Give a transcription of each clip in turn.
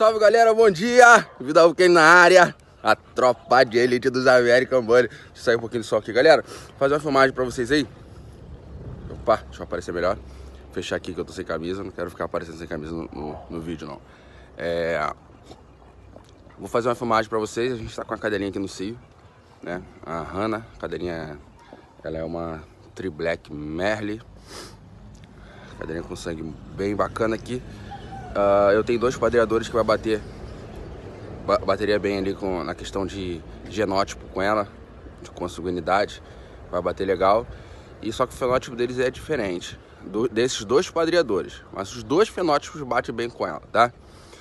Salve galera, bom dia! Vidal Kane na área, a tropa de elite dos American Bully. Deixa eu sair um pouquinho do sol aqui, galera. Vou fazer uma filmagem pra vocês aí. Opa, deixa eu aparecer melhor. Fechar aqui que eu tô sem camisa, não quero ficar aparecendo sem camisa no vídeo não. Vou fazer uma filmagem pra vocês. A gente tá com a cadelinha aqui no cio, né? A Hannah, a cadelinha, ela é uma Tri-Black Merle. Cadelinha com sangue bem bacana aqui. Eu tenho dois padreadores que vai bateria bem ali na questão de genótipo com ela, de consanguinidade, vai bater legal. E só que o fenótipo deles é diferente desses dois padreadores, mas os dois fenótipos batem bem com ela, tá?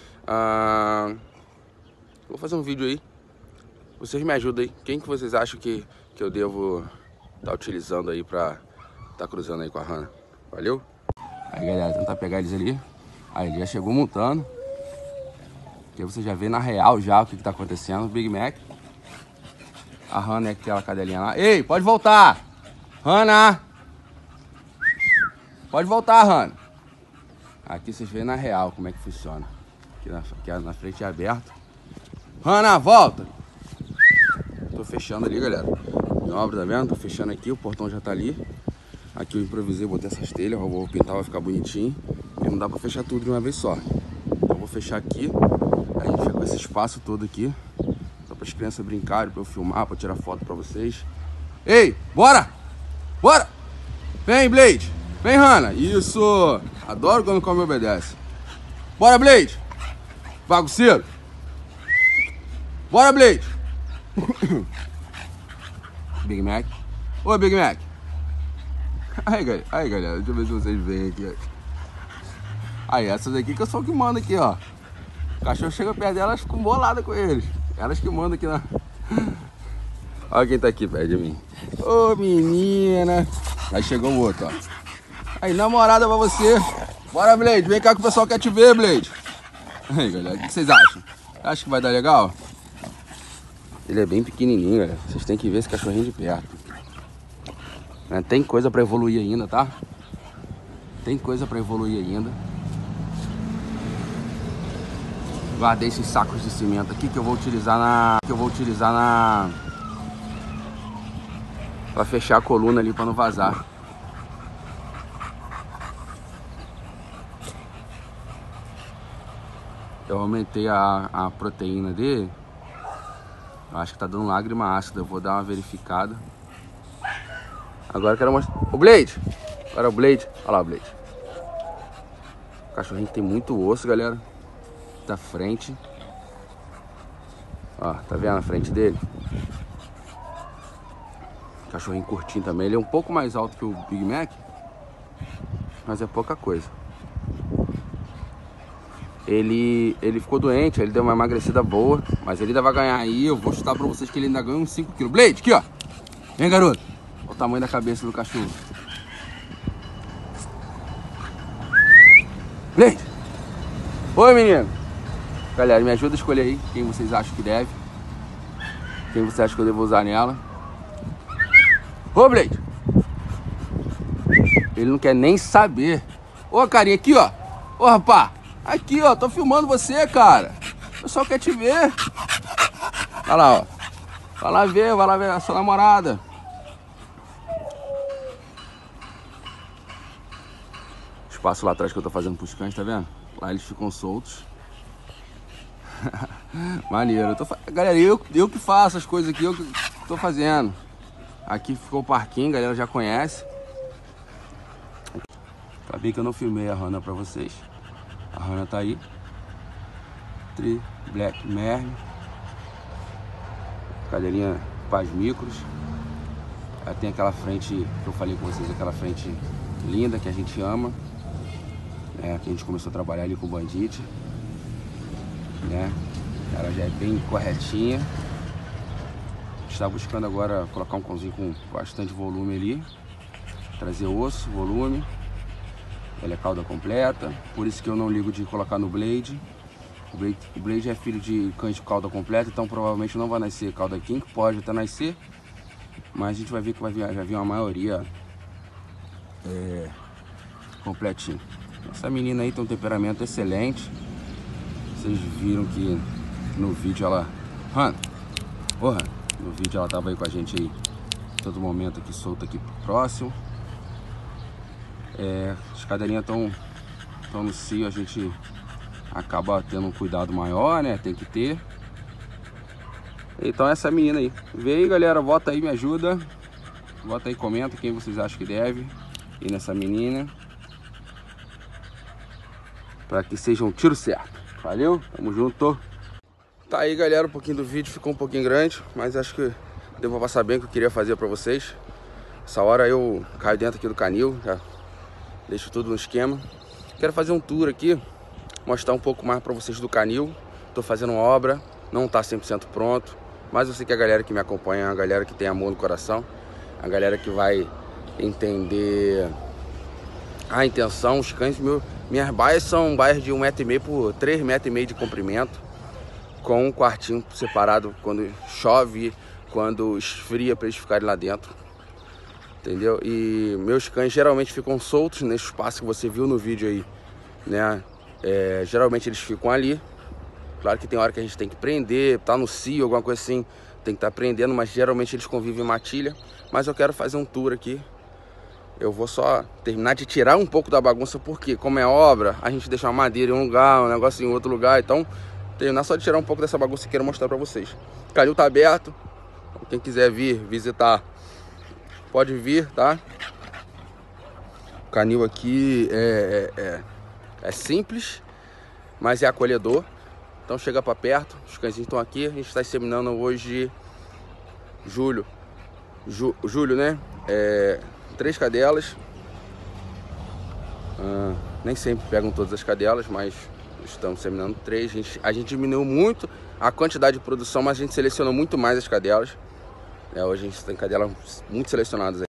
Vou fazer um vídeo aí, vocês me ajudam aí. Quem que vocês acham que eu devo estar utilizando aí pra estar cruzando aí com a Hannah? Valeu? Aí galera, tentar pegar eles ali. Aí ele já chegou montando. Aqui você já vê na real já o que tá acontecendo. Big Mac. A Hannah é aquela cadelinha lá. Ei, pode voltar! Hannah! Pode voltar, Hannah. Aqui vocês veem na real como é que funciona. Aqui na frente é aberto. Hannah, volta! Tô fechando ali, galera. Obra, tá vendo? Tô fechando aqui, o portão já tá ali. Aqui eu improvisei, botei essas telhas. Eu vou pintar, vai ficar bonitinho. E não dá pra fechar tudo de uma vez só. Então eu vou fechar aqui. A gente fica com esse espaço todo aqui. Só para as crianças brincarem, para eu filmar, para tirar foto para vocês. Ei, bora! Bora! Vem, Blade! Vem, Hannah! Isso! Adoro quando come e obedece. Bora, Blade! Bagunceiro! Bora, Blade! Big Mac. Oi, Big Mac! Aí, galera, deixa eu ver se vocês veem aqui. Aí, essas aqui que eu sou que mando aqui, ó. O cachorro chega perto delas, elas ficam boladas com eles. Elas que mandam aqui na... Olha quem tá aqui perto de mim. Ô, menina. Aí chegou o outro, ó. Aí, namorada pra você. Bora, Blade. Vem cá que o pessoal quer te ver, Blade. Aí, galera, o que vocês acham? Acha que vai dar legal? Ele é bem pequenininho, galera. Vocês têm que ver esse cachorrinho de perto. Tem coisa pra evoluir ainda, tá? Tem coisa pra evoluir ainda. Guardei esses sacos de cimento aqui que eu vou utilizar pra fechar a coluna ali pra não vazar. Eu aumentei a proteína dele. Eu acho que tá dando lágrima ácida. Eu vou dar uma verificada. Agora eu quero mostrar o Blade. Agora o Blade. Olha lá o Blade. O cachorrinho tem muito osso, galera. Da frente. Ó, tá vendo a frente dele? Cachorrinho curtinho também. Ele é um pouco mais alto que o Big Mac, mas é pouca coisa. Ele ficou doente, ele deu uma emagrecida boa, mas ele ainda vai ganhar aí. Eu vou chutar pra vocês que ele ainda ganha uns 5 kg. Blade, aqui ó. Vem, garoto. Olha o tamanho da cabeça do cachorro. Blade. Oi, menino. Galera, me ajuda a escolher aí quem vocês acham que deve. Quem você acha que eu devo usar nela. Ô, Blade. Ele não quer nem saber. Ô, carinha, aqui, ó. Ô, rapá. Aqui, ó. Tô filmando você, cara. O pessoal quer te ver. Olha lá, ó. Vai lá ver a sua namorada. Espaço lá atrás que eu tô fazendo pros cães, tá vendo? Lá eles ficam soltos. Maneiro. Galera, eu que faço as coisas aqui, eu que tô fazendo. Aqui ficou o parquinho, a galera já conhece. Acabei que eu não filmei a Hannah pra vocês. A Hannah tá aí. Tri-Black Merle. Cadelinha paz micros. Ela tem aquela frente que eu falei com vocês, aquela frente linda que a gente ama. Que a gente começou a trabalhar ali com o Bandit. Né? Ela já é bem corretinha. Está buscando agora colocar um cãozinho com bastante volume ali, trazer osso, volume. Ela é cauda completa, por isso que eu não ligo de colocar no Blade. O Blade é filho de cães de cauda completa, então provavelmente não vai nascer cauda King, pode até nascer, mas a gente vai ver que já vir uma maioria completinho. Essa menina aí tem um temperamento excelente. Vocês viram que no vídeo ela... no vídeo ela tava aí com a gente aí todo momento aqui, solta aqui próximo. As cadelinhas estão no cio, a gente acaba tendo um cuidado maior, né? Tem que ter. Então essa menina aí. Vê aí, galera, vota aí, me ajuda. Vota aí, comenta quem vocês acham que deve ir nessa menina, para que seja um tiro certo. Valeu, tamo junto. Tá aí, galera, um pouquinho do vídeo ficou um pouquinho grande, mas acho que deu pra passar bem o que eu queria fazer pra vocês. Essa hora eu caio dentro aqui do canil, já deixo tudo no esquema. Quero fazer um tour aqui, mostrar um pouco mais pra vocês do canil. Tô fazendo uma obra, não tá 100% pronto, mas eu sei que a galera que me acompanha é uma galera que tem amor no coração, a galera que vai entender a intenção. Os cães, minhas baias são baias de 1,5 m por 3,5 m de comprimento, com um quartinho separado quando chove, quando esfria, para eles ficarem lá dentro, entendeu? E meus cães geralmente ficam soltos nesse espaço que você viu no vídeo aí, né? Geralmente eles ficam ali. Claro que tem hora que a gente tem que prender, tá no cio, alguma coisa assim, tem que estar prendendo, mas geralmente eles convivem em matilha. Mas eu quero fazer um tour aqui. Eu vou só terminar de tirar um pouco da bagunça, porque como é obra, a gente deixa uma madeira em um lugar, um negócio em outro lugar. Então, terminar só de tirar um pouco dessa bagunça que quero mostrar pra vocês. O canil tá aberto. Quem quiser vir visitar, pode vir, tá? O canil aqui é simples, mas é acolhedor. Então chega pra perto, os cãezinhos estão aqui. A gente está inseminando hoje julho, né? 3 cadelas. Nem sempre pegam todas as cadelas, mas estamos inseminando 3. A gente diminuiu muito a quantidade de produção, mas a gente selecionou muito mais as cadelas. Hoje a gente tem cadelas muito selecionadas aí.